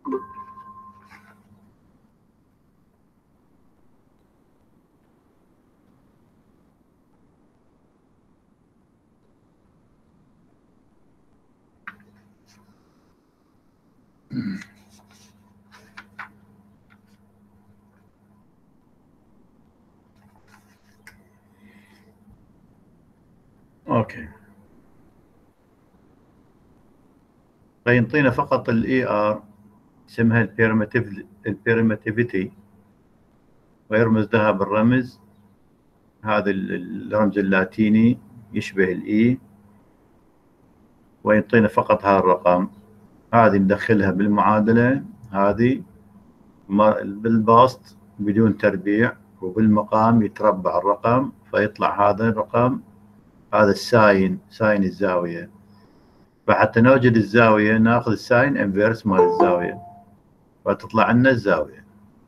اوكي، فينطينا فقط الاي ار، اسمها البيرمتيفيتي، ويرمز لها بالرمز هذا الرمز اللاتيني يشبه الاي، ويعطينا فقط هذا الرقم. هذه ندخلها بالمعادلة هذه بالبسط بدون تربيع، وبالمقام يتربع الرقم فيطلع هذا الرقم، هذا الساين، ساين الزاوية. فحتى نوجد الزاوية ناخذ الساين انفيرس مال الزاوية فتطلع لنا الزاوية.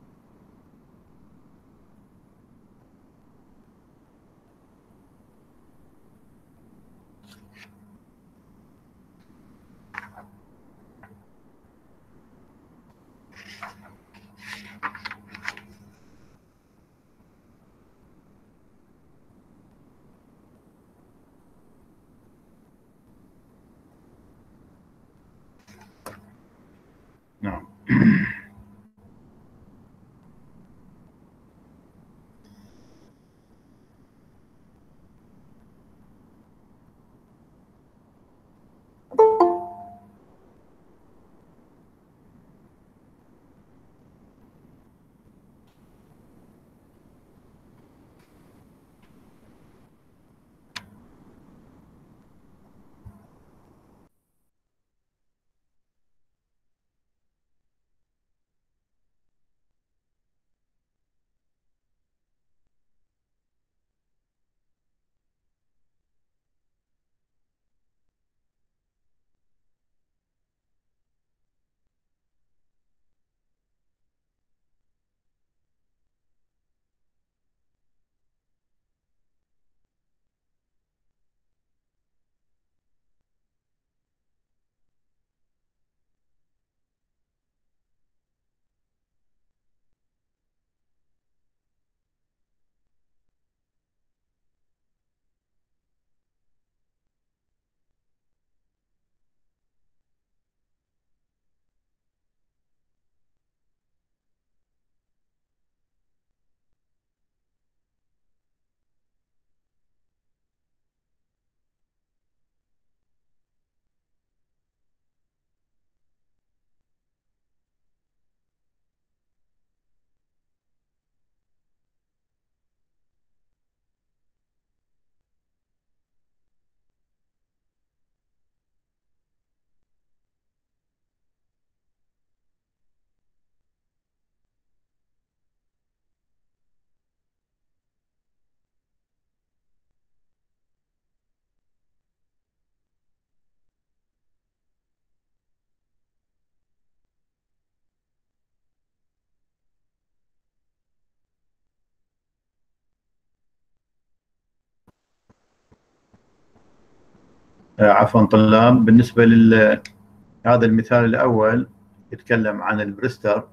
نعم. عفوا طلاب، بالنسبة هذا المثال الأول يتكلم عن البريستر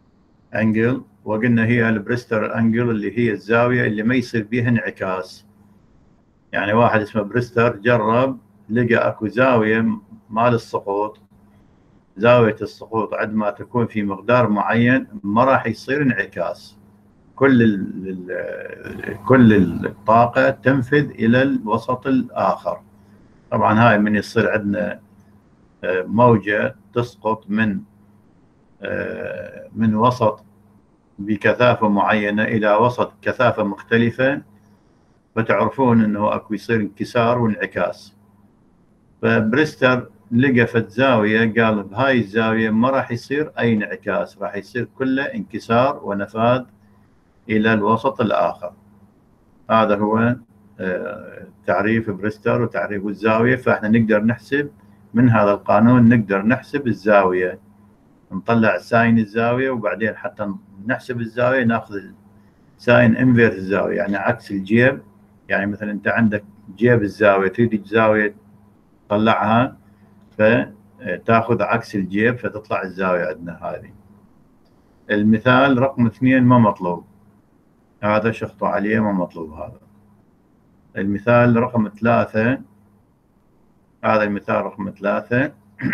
انجل، وقلنا هي البريستر انجل اللي هي الزاوية اللي ما يصير بيها انعكاس. يعني واحد اسمه بريستر جرب لقى اكو زاوية مال السقوط، زاوية السقوط عندما تكون في مقدار معين ما راح يصير انعكاس، كل الطاقة تنفذ إلى الوسط الآخر. طبعا هاي من يصير عندنا موجة تسقط من وسط بكثافة معينة إلى وسط كثافة مختلفة، فتعرفون أنه أكو يصير انكسار وانعكاس. فبريستر لقى في الزاوية قال بهاي الزاوية ما راح يصير أي انعكاس، راح يصير كله انكسار ونفاذ إلى الوسط الآخر. هذا هو تعريف بريستر وتعريف الزاوية. فإحنا نقدر نحسب من هذا القانون، نقدر نحسب الزاوية، نطلع ساين الزاوية، وبعدين حتى نحسب الزاوية ناخذ ساين انفيرس الزاوية، يعني عكس الجيب. يعني مثلا أنت عندك جيب الزاوية، تريد الزاوية تطلعها، تاخذ عكس الجيب فتطلع الزاوية عندنا هذه. المثال رقم 2 ما مطلوب، هذا شخطوا عليه ما مطلوب هذا. المثال رقم 3، هذا المثال رقم 3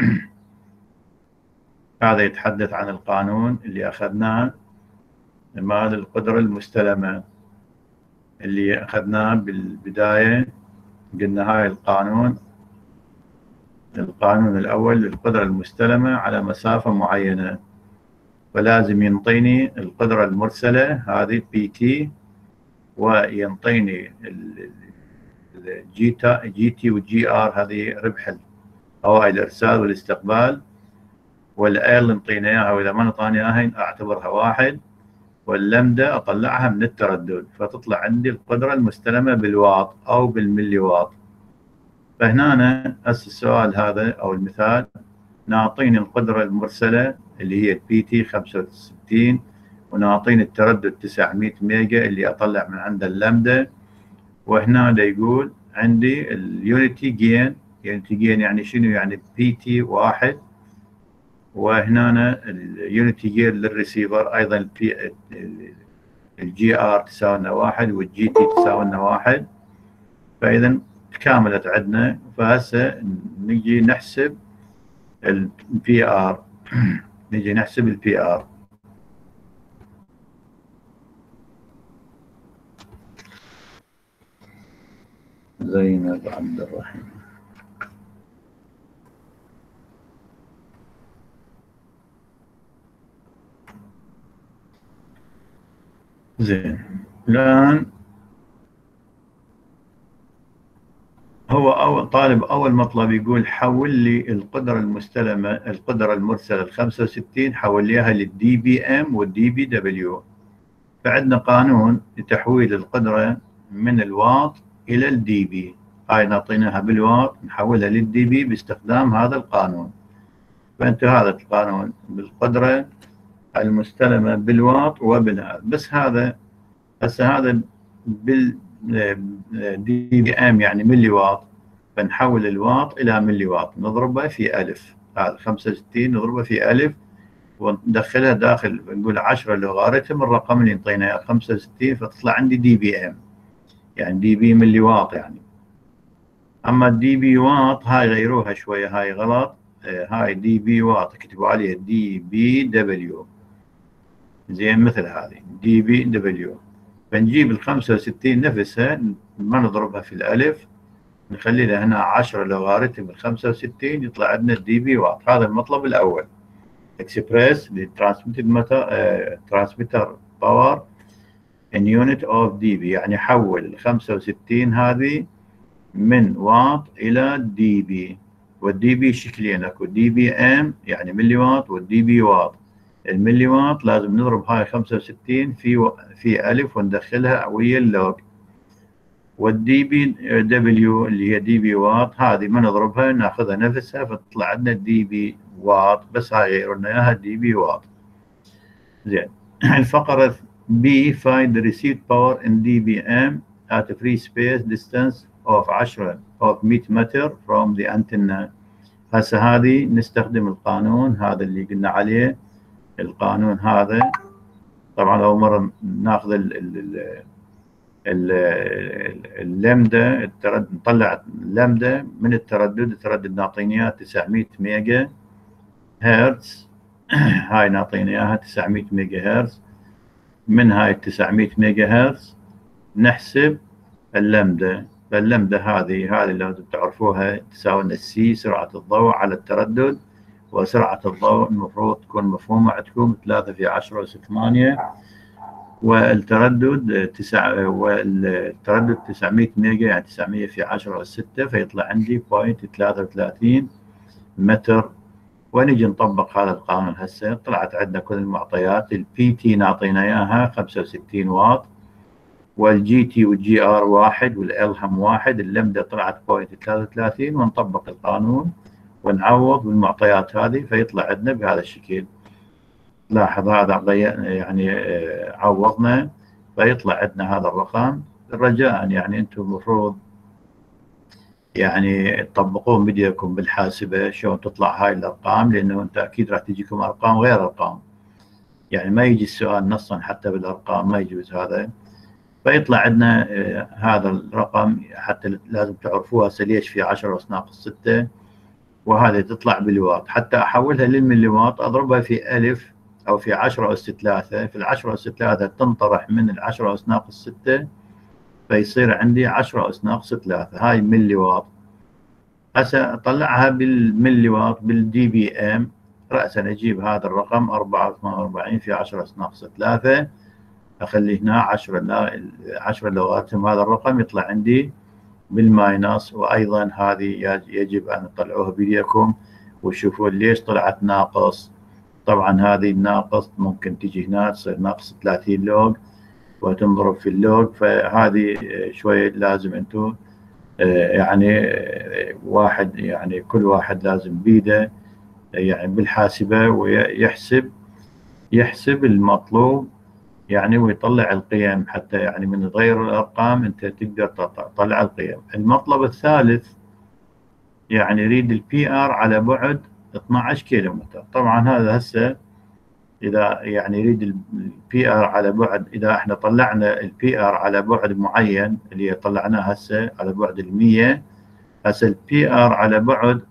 هذا يتحدث عن القانون اللي أخذناه مال القدرة المستلمة اللي أخذناه بالبداية. قلنا هاي القانون الأول للقدرة المستلمة على مسافة معينة، فلازم ينطيني القدرة المرسلة هذه بي تي، وينطيني جي تي والجي ار هذه ربح هواء الإرسال والاستقبال، والآل ينطينا إياها، وإذا ما نطاني إياها أعتبرها واحد، واللمدة أطلعها من التردد فتطلع عندي القدرة المستلمة بالواط أو بالملي واط. فهنا هسه السؤال هذا أو المثال نعطيني القدرة المرسلة اللي هي البي تي 65، ونعطيني التردد 900 ميجا اللي أطلع من عند اللمدة. وهنا دا يقول عندي اليونيتي جين يعني شنو؟ يعني بي تي 1، وهنا اليونيتي جين للريسيفر أيضا الجي ار تساوي لنا 1 والجي تي تساوي لنا 1. فإذا تكاملت عندنا. فهسه نجي نحسب البي ار نجي نحسب البي ار. زينب عبد الرحيم. زين، الآن هو أول طالب أول مطلب يقول حول لي القدرة المستلمة القدرة المرسلة 65 حول ليها للدي بي ام والدي بي دبليو. فعندنا قانون لتحويل القدرة من الواط إلى الدي بي، هاي نعطيناها بالواط نحولها للدي بي باستخدام هذا القانون. فأنت هذا القانون بالقدرة المستلمة بالواط وبالهذا، بس هذا هسه هذا بالدي بي ام يعني ملي واط، فنحول الواط إلى ملي واط نضربه في ألف. هذا 65 نضربه في ألف وندخلها داخل، نقول 10 لوغاريتم الرقم اللي انطينا اياه 65، فتطلع عندي دي بي ام يعني دي بي ملي واط يعني. اما الدي بي واط هاي غيروها شويه، هاي غلط، هاي دي بي واط اكتبوا عليها دي بي دبليو. زين، مثل هذه دي بي دبليو. فنجيب ال 65 نفسها ما نضربها في الالف، نخلي لها هنا 10 لوغاريتم ال 65 يطلع عندنا الدي بي واط. هذا المطلب الاول. express the transmitter power in unit of dB، يعني حول 65 هذه من واط إلى دي بي. والدي بي شكلين، اكو دي بي ام يعني ملي واط والدي بي واط. الملي واط لازم نضرب هاي 65 في ألف وندخلها ويا اللوج، والدي بي دبليو اللي هي دي بي واط هذه ما نضربها ناخذها نفسها فتطلع عندنا دي بي واط، بس هاي غيروا لنا اياها دي بي واط. زين. الفقرة B find the received power in dBm at a free space distance of 100 متر from the antenna. هسه هذه نستخدم القانون هذا اللي قلنا عليه. القانون هذا طبعا اول مرة ناخذ اللمدة نطلع اللمدة من التردد نعطينا اياه 900 ميجا هرتز. هاي نعطينا اياها 900 ميجا هرتز. من هاي 900 ميجا هرتز نحسب اللمدة. فاللمدة هذه لازم تعرفوها تساوي السي سرعة الضوء على التردد، وسرعة الضوء المفروض تكون مفهومة عندكم 3 في 10 أس 8، والتردد 900 ميجا يعني 900 في 10 أس 6، فيطلع عندي 0.33 متر. ونجي نطبق هذا القانون هسه. طلعت عندنا كل المعطيات. البي تي نعطينا اياها 65 واط، والجي تي والجي ار 1 والال هم 1، اللمدة طلعت 0.33، ونطبق القانون ونعوض بالمعطيات هذه فيطلع عندنا بهذا الشكل. لاحظ هذا يعني عوضنا فيطلع عندنا هذا الرقم. رجاء يعني انتم المفروض يعني تطبقون بديكم بالحاسبة شلون تطلع هاي الأرقام، لأنه أنت أكيد راح تجيكم أرقام غير أرقام، يعني ما يجي السؤال نصا حتى بالأرقام، ما يجوز هذا. فيطلع عندنا هذا الرقم، حتى لازم تعرفوها هسه ليش في 10 أس ناقص 6، وهذه تطلع بالواط. حتى أحولها للملي واط أضربها في ألف أو في 10 أس 3، في ال 10 أس 3 تنطرح من ال 10 أس ناقص 6، فيصير عندي 10 أس ناقص 3، هاي ملي واط. هسه أطلعها بالملي واط بالدي بي ام، رأسا أجيب هذا الرقم 4.48 في 10 أس ناقص 3، أخلي هنا 10 لوغاريتم هذا الرقم يطلع عندي بالماينس. وأيضا هذه يجب أن تطلعوها بيديكم وتشوفون ليش طلعت ناقص. طبعا هذه الناقص ممكن تجي هنا تصير ناقص 30 لوغ وتنضرب في اللوغ، فهذه شوية لازم أنتم يعني واحد، يعني كل واحد لازم بيده يعني بالحاسبة ويحسب المطلوب يعني، ويطلع القيم حتى يعني من غير الأرقام أنت تقدر تطلع القيم. المطلب الثالث يعني يريد البي ار على بعد 12 كيلومتر. طبعا هذا هسه إذا يعني يريد البي ار على بعد، إذا احنا طلعنا البي ار على بعد معين اللي طلعناه هسه على بعد 100، هسه البي ار على بعد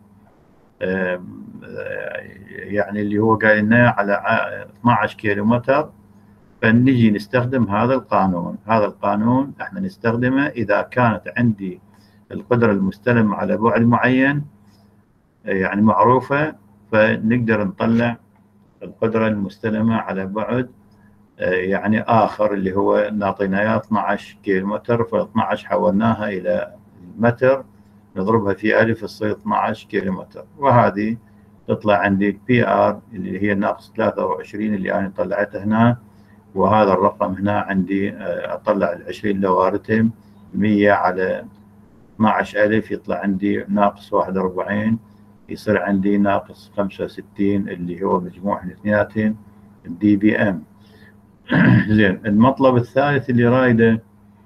يعني اللي هو قايل لنا على 12 كيلومتر، فنجي نستخدم هذا القانون. هذا القانون احنا نستخدمه إذا كانت عندي القدرة المستلمة على بعد معين يعني معروفة، فنقدر نطلع القدرة المستلمة على بعد يعني آخر اللي هو نعطينا إياه 12 كيلومتر، ف 12 حولناها إلى متر نضربها في ألف تصير 12 كيلومتر، وهذه تطلع عندي بي ار اللي هي ناقص 23 اللي أنا طلعتها هنا. وهذا الرقم هنا عندي أطلع ال 20 لوغاريتم 100 على 12,000 يطلع عندي ناقص 41، يصير عندي ناقص 65 اللي هو مجموع الاثنيناتهم الدي بي ام. زين، المطلب الثالث اللي رايده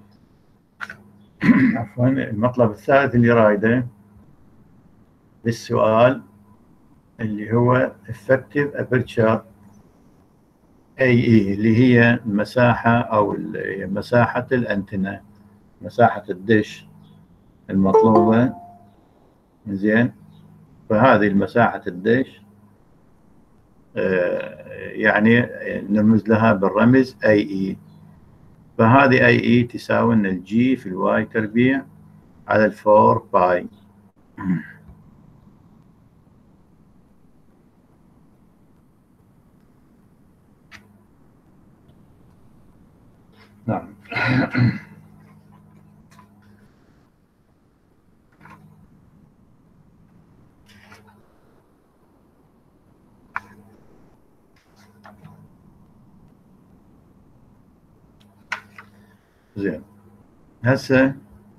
عفوا، المطلب الثالث اللي رايده بالسؤال اللي هو effective aperture AE، اللي هي المساحة أو مساحة الأنتنة، مساحة الدش المطلوبة. زين، فهذه المساحة الدش يعني نرمز لها بالرمز AE. فهذه AE تساوي لنا الجي في الواي تربيع على 4 باي. نعم. زين، هسه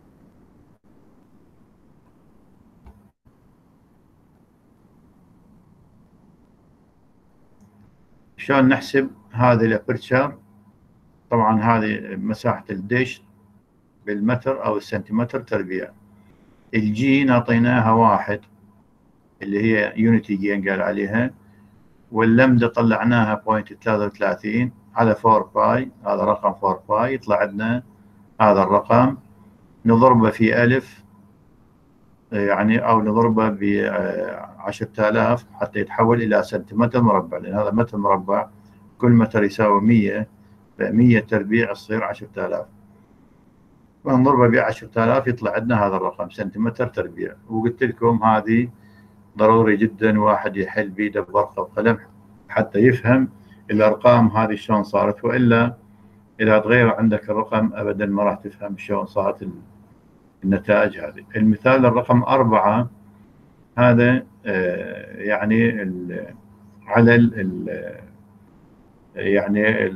شلون نحسب هذه الابرتشر؟ طبعا هذه مساحة الدش بالمتر أو السنتيمتر تربيع. الجي نعطيناها 1 اللي هي يونتي جين قال عليها، واللمدة طلعناها 0.33 على 4 باي، هذا رقم 4 باي يطلع عندنا هذا الرقم. نضربه في ألف يعني، أو نضربه ب 10,000 حتى يتحول إلى سنتيمتر مربع، لأن هذا متر مربع كل متر يساوي 100، ف100 تربيع تصير 10,000، ونضربه ب 10,000 يطلع عندنا هذا الرقم سنتيمتر تربيع. وقلت لكم هذه ضروري جدا واحد يحل بيده بورقة وقلم حتى يفهم الأرقام هذه شلون صارت، وإلا إذا تغير عندك الرقم أبدا ما راح تفهم شلون صارت النتائج هذه. المثال الرقم 4 هذا يعني على يعني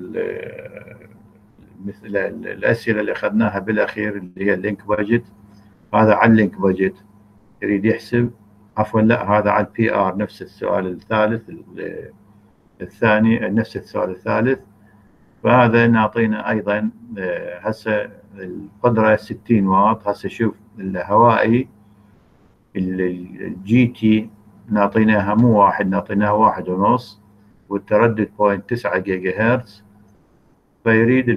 مثل الأسئلة اللي أخذناها بالأخير اللي هي اللينك بادجت. هذا على اللينك بادجت يريد يحسب، عفوا لا، هذا على البي ار نفس السؤال الثالث الثاني، نفس السؤال الثالث. فهذا نعطينا أيضا هسه القدرة 60 واط. هسه شوف الهوائي الجي تي نعطيناها مو واحد، نعطيناها 1.5، والتردد 0.9 جيجا هرتز. فيريد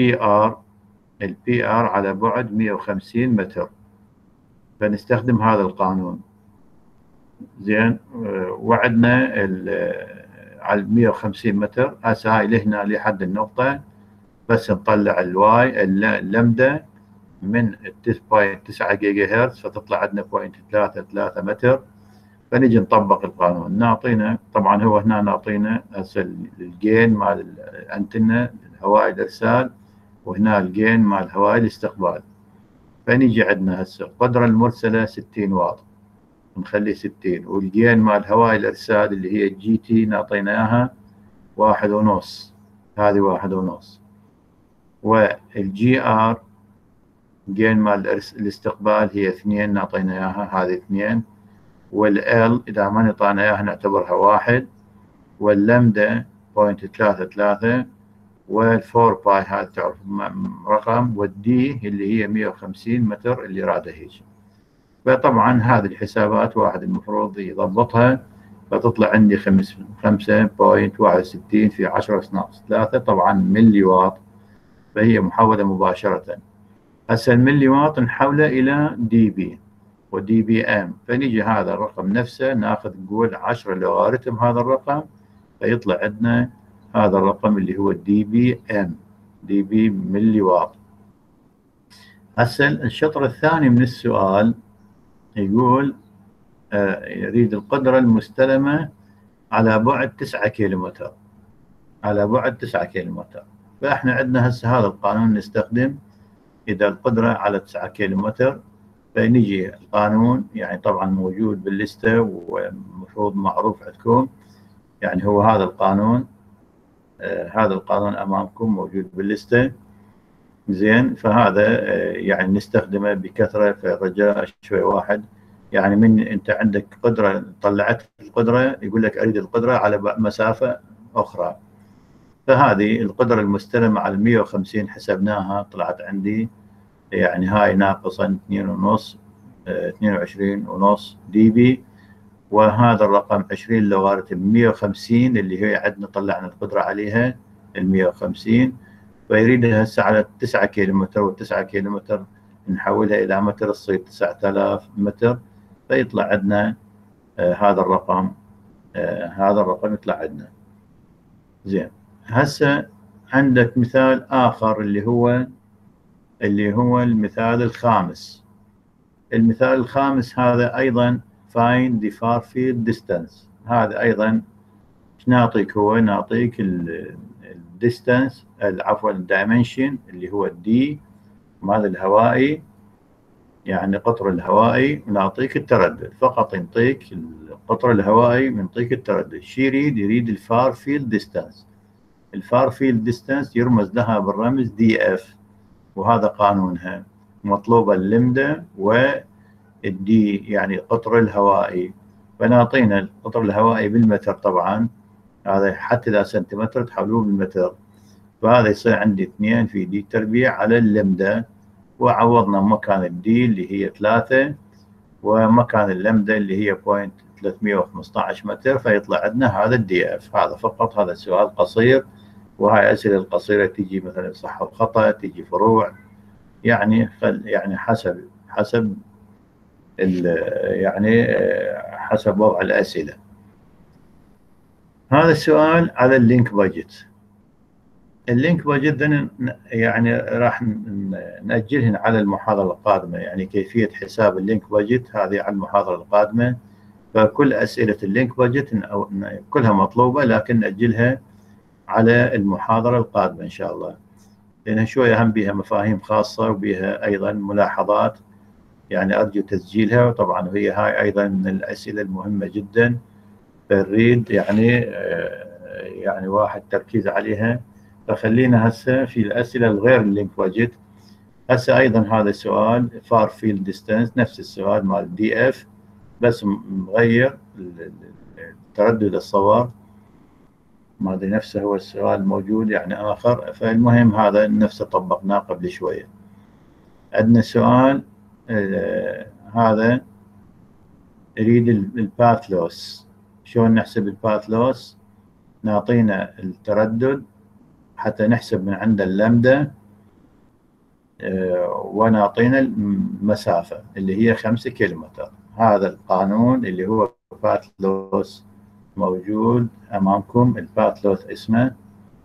البي ار على بعد 150 متر، فنستخدم هذا القانون. زين، وعدنا على 150 متر. هسه هاي لهنا لحد النقطة، بس نطلع الواي اللمدة من 9 جيجا هرتز، فتطلع عندنا 0.33 متر. فنجي نطبق القانون. نعطينا طبعا هو هنا نعطينا هسه الجين مال الانتنة الهوائي الارسال، وهنا الجين مال هوائي الاستقبال. فنيجي عندنا هسه القدرة المرسلة 60 واط، نخلي 60، والجين مال هوائي الارسال اللي هي الجي تي نعطيناها 1.5، هذه 1.5. والجي ار جين مال الاستقبال هي 2، نعطينا اياها هذه 2. والال اذا ما نعطينا اياها نعتبرها 1. واللمدة 0.33. والفور باي هذا تعرف رقم. والدي اللي هي 150 متر اللي راده هيك. فطبعا هذه الحسابات واحد المفروض يضبطها، فتطلع عندي 5.61 في 10⁻3 طبعا ملي واط. فهي محولة مباشرة. هسه الملي واط نحوله إلى دي بي ودي بي ام. فنيجي هذا الرقم نفسه ناخذ نقول 10 لوغاريتم هذا الرقم، فيطلع عندنا هذا الرقم اللي هو دي بي ام، دي بي ملي واط. هسه الشطر الثاني من السؤال يقول يريد القدرة المستلمة على بعد 9 كيلومتر، على بعد 9 كيلومتر. فاحنا عندنا هسه هذا القانون نستخدم إذا القدرة على 9 كيلومتر. فنجي القانون يعني طبعا موجود باللستة ومفروض معروف عندكم، يعني هو هذا القانون. هذا القانون أمامكم موجود باللستة. زين، فهذا يعني نستخدمه بكثرة. فالرجاء شوي واحد يعني من أنت عندك قدرة طلعت القدرة يقول لك أريد القدرة على مسافة أخرى. فهذه القدرة المستلمة على 150 حسبناها طلعت عندي يعني هاي ناقصا 2.5، 22.5 دي بي. وهذا الرقم 20 لوغاريتم 150 اللي هي عندنا طلعنا القدرة عليها 150. فيريدها هسه على 9 كيلومتر، وال9 كيلومتر نحولها إلى متر تصير 9000 متر. فيطلع عندنا هذا الرقم، هذا الرقم يطلع عندنا. زين، هسه عندك مثال آخر اللي هو المثال الخامس. المثال الخامس هذا أيضا find the far field distance. هذا أيضا نعطيك، هو نعطيك الديستانس، عفوا الدايمنشن اللي هو الدي مال الهوائي، يعني قطر الهوائي، ونعطيك التردد. فقط نعطيك القطر الهوائي ونعطيك التردد. شي يريد الفار فيلد ديستانس. الفار فيلد ديستانس يرمز لها بالرمز دي اف، وهذا قانونها. مطلوبة اللمدة والدي يعني قطر الهوائي. فنعطينا القطر الهوائي بالمتر طبعا، هذا حتى إذا سنتيمتر تحولوه بالمتر. فهذا يصير عندي 2 في دي تربيع على اللمدة. وعوضنا مكان الدي اللي هي 3 ومكان اللمدة اللي هي 0.315 متر، فيطلع عندنا هذا الدي اف. هذا فقط، هذا سؤال قصير. وهاي الأسئلة القصيرة تجي مثلا صح وخطأ، تجي فروع، يعني حسب يعني حسب وضع الأسئلة. هذا السؤال على اللينك بادجت. اللينك بادجت يعني راح نأجلهن على المحاضرة القادمة، يعني كيفية حساب اللينك بادجت هذه على المحاضرة القادمة. فكل أسئلة اللينك بادجت كلها مطلوبة، لكن نأجلها على المحاضرة القادمة إن شاء الله، لأنها شوية هم بها مفاهيم خاصة وبها أيضا ملاحظات، يعني أرجو تسجيلها. وطبعا هي هاي أيضا من الأسئلة المهمة جدا، فنريد يعني واحد تركيز عليها. فخلينا هسه في الأسئلة الغير اللينك بادجت. هسه أيضا هذا السؤال فار فيلد ديستانس، نفس السؤال مال دي اف، بس مغير تردد الصور. ما ادري نفسه هو السؤال موجود يعني آخر. فالمهم هذا نفسه طبقناه قبل شوية. عندنا سؤال هذا يريد الباث لوس. شلون نحسب الباث لوس؟ نعطينا التردد حتى نحسب من عند اللمدة، ونعطينا المسافة اللي هي 5 كيلومتر. هذا القانون اللي هو باث لوس موجود أمامكم. الباث لوس اسمه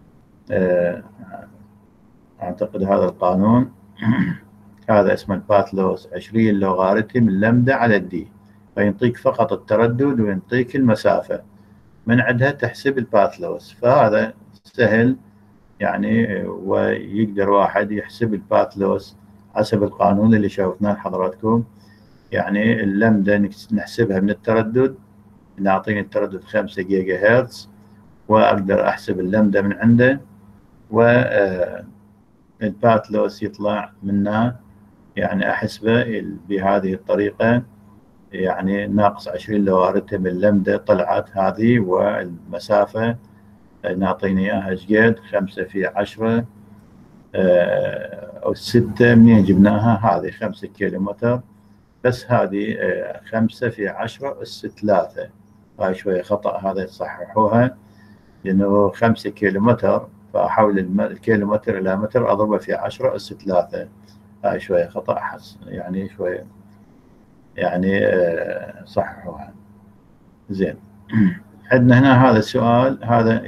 أعتقد هذا القانون هذا اسمه الباث لوس، 20 لوغاريتم اللمدة على الدي، فينطيك فقط التردد وينطيك المسافة، من عندها تحسب الباث لوس. فهذا سهل يعني، ويقدر واحد يحسب الباث لوس حسب القانون اللي شوفناه لحضراتكم. يعني اللمدة نحسبها من التردد، نعطيني التردد 5 جيجا هرتز، وأقدر أحسب اللمدة من عنده، والباث لوس يطلع منه، يعني أحسبه بهذه الطريقة. يعني ناقص 20 لوغاريتم اللمدة طلعت هذه، والمسافة نعطيني إياها شقد 5 في 10 أو 6. منين جبناها؟ هذه 5 كيلومتر، بس هذه 5 في 10 أس 3. هاي شوية خطأ، هذا تصححوها، لأنه 5 كيلومتر، فأحول الكيلومتر إلى متر أضربه في 10 أس 3. هاي شوية خطأ، يعني شوية يعني صححوها. زين. عندنا هنا هذا السؤال، هذا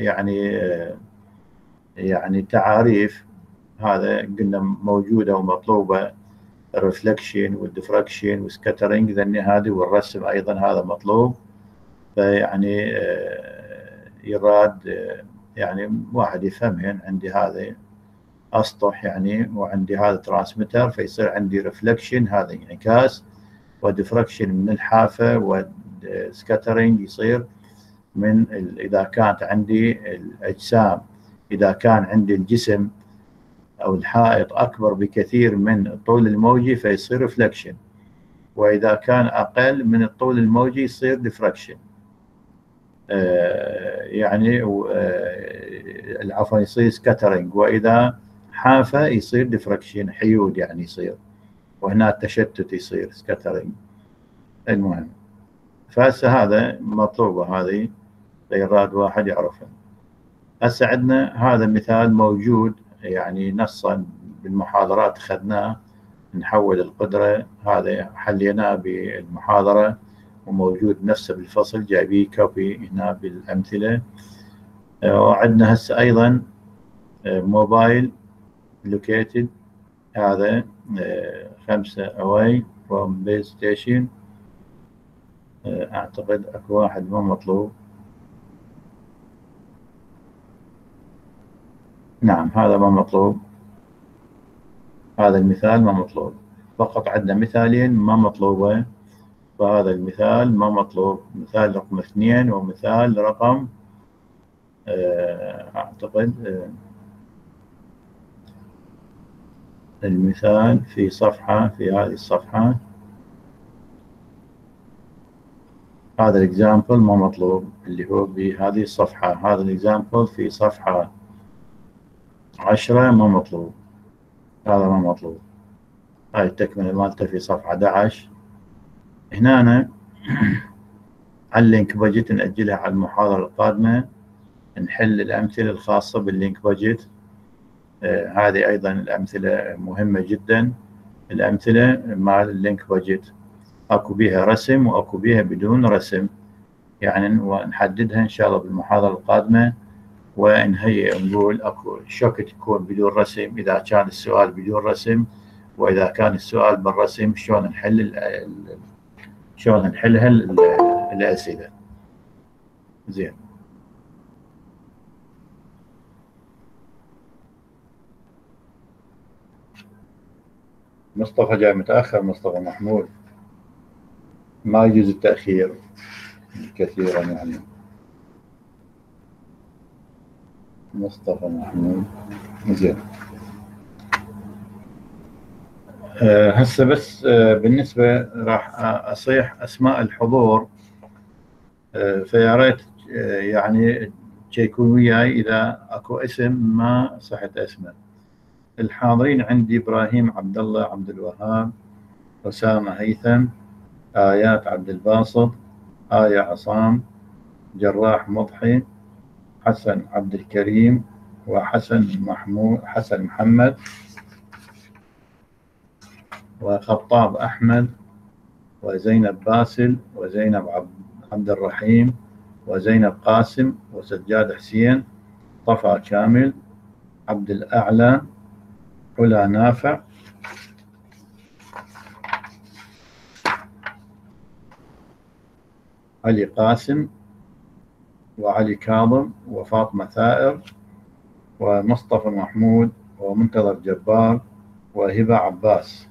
يعني تعاريف، هذا قلنا موجودة ومطلوبة، الرفلكشن والديفراكشن والسكاترينج ذني هذه، والرسم أيضا هذا مطلوب. فيعني يراد يعني واحد يفهمهن. عندي هذا أسطح يعني، وعندي هذا ترانسمتر، فيصير عندي رفلكشن هذا انعكاس، وديفراكشن من الحافة، والسكاترينج يصير من إذا كانت عندي الأجسام، إذا كان عندي الجسم أو الحائط أكبر بكثير من الطول الموجي فيصير رفلكشن، وإذا كان أقل من الطول الموجي يصير ديفراكشن. يعني العفو يصير سكاترينج، وإذا حافة يصير ديفراكشن، حيود يعني يصير، وهنا التشتت يصير سكاترينج. المهم، فهسه هذا مطلوبة هذه، يراد واحد يعرفها. هسه عندنا هذا مثال موجود يعني نصا بالمحاضرات أخذناه، نحول القدرة، هذا حليناه بالمحاضرة وموجود نفسه بالفصل، جايبيه كوبي هنا بالأمثلة. وعندنا هسه أيضا موبايل لوكيتد، هذا 5 away from base station. أعتقد أكو واحد ما مطلوب. نعم هذا ما مطلوب، هذا المثال ما مطلوب، فقط عندنا مثالين ما مطلوبة، فهذا المثال ما مطلوب، مثال رقم 2 ومثال رقم أعتقد المثال في صفحة، في هذه الصفحة، هذا الإكزامبل ما مطلوب اللي هو بهذه الصفحة. هذا الإكزامبل في صفحة 10 ما مطلوب، هذا ما مطلوب. هاي التكملة مالته في صفحة 11. هنا أنا على اللينك بجت نأجلها على المحاضرة القادمة، نحل الأمثلة الخاصة باللينك بجت. هذه أيضا الأمثلة مهمة جدا، الأمثلة مال اللينك بجت أكو بيها رسم وأكو بيها بدون رسم، يعني ونحددها إن شاء الله بالمحاضرة القادمة، ونهيئ نقول أكو شوكة تكون بدون رسم إذا كان السؤال بدون رسم، وإذا كان السؤال بالرسم شلون نحلها الأسئلة. زين. مصطفى جاي متأخر، مصطفى محمود، ما يجوز التأخير كثيرا يعني. مصطفى محمود. زين. هسه بس بالنسبة راح أصيح أسماء الحضور، فيا ريت يعني تشيكون وياي إذا أكو اسم ما صحت اسمه. الحاضرين عندي إبراهيم عبد الله عبد الوهاب، أسامة هيثم، آيات عبد الباسط، آية عصام، جراح مضحي، حسن عبد الكريم، حسن محمد، وخطاب أحمد، وزينب باسل، وزينب عبد الرحيم، وزينب قاسم، وسجاد حسين، طفا كامل، عبد الأعلى، علا نافع، علي قاسم، وعلي كاظم، وفاطمة ثائر، ومصطفى محمود، ومنتظر جبار، وهبة عباس،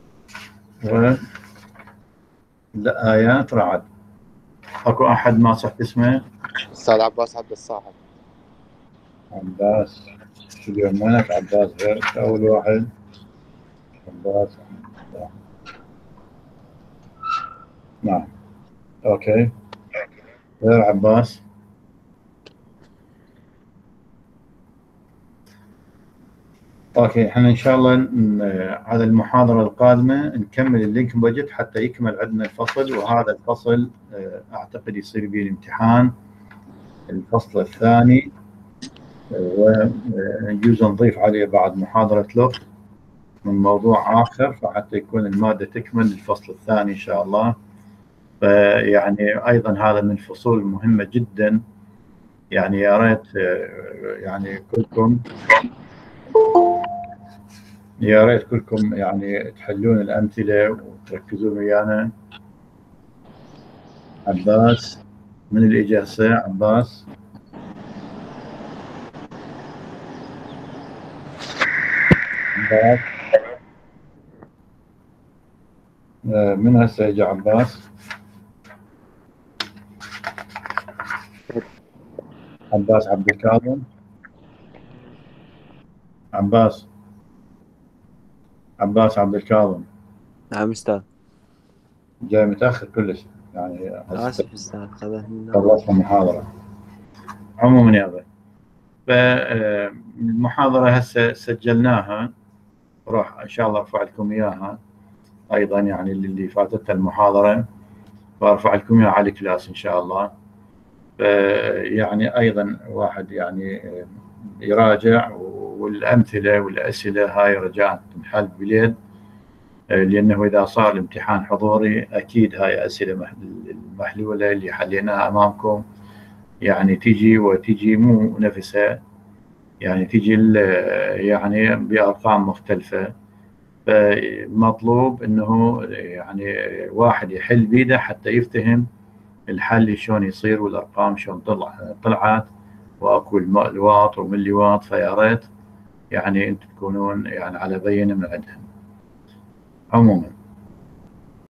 والآيات رعد. اكو احد ما صحت اسمه؟ أستاذ عباس عبد الصاحب. عباس، شو اليوم وينك عباس؟ غير اول واحد عباس. نعم، اوكي، غير عباس. اوكي، احنا ان شاء الله على المحاضرة القادمة نكمل اللينك بجت حتى يكمل عندنا الفصل، وهذا الفصل اعتقد يصير به الامتحان الفصل الثاني، ويجوز نضيف عليه بعد محاضرة لغة من موضوع آخر، فحتى يكون المادة تكمل الفصل الثاني إن شاء الله. فيعني أيضا هذا من الفصول المهمة جدا، يعني يا ريت يعني كلكم يعني تحلون الأمثلة وتركزون ويانا. عباس، من اللي إجا هسه؟ عباس، من هسه إجا عباس؟ عباس عبد الكاظم. عباس عبد الكاظم. نعم أستاذ. جاي متأخر كلش يعني. آسف أستاذ، خلصنا محاضرة. عموما يا أبا، فالمحاضرة هسه سجلناها، راح إن شاء الله أرفع لكم إياها أيضا، يعني اللي فاتتها المحاضرة فأرفع لكم إياها على الكلاس إن شاء الله. يعني أيضا واحد يعني يراجع، والأمثلة والأسئلة هاي رجاء تنحل باليد، لأنه إذا صار الامتحان حضوري أكيد هاي أسئلة المحلولة اللي حليناها أمامكم يعني تجي مو نفسها، يعني تجي يعني بأرقام مختلفة. فمطلوب انه يعني واحد يحل بيده حتى يفتهم الحل شلون يصير، والارقام شلون طلعت، واكو الواط وملي واط. فيا ريت يعني انتم تكونون يعني على بينه من عندهم. عموما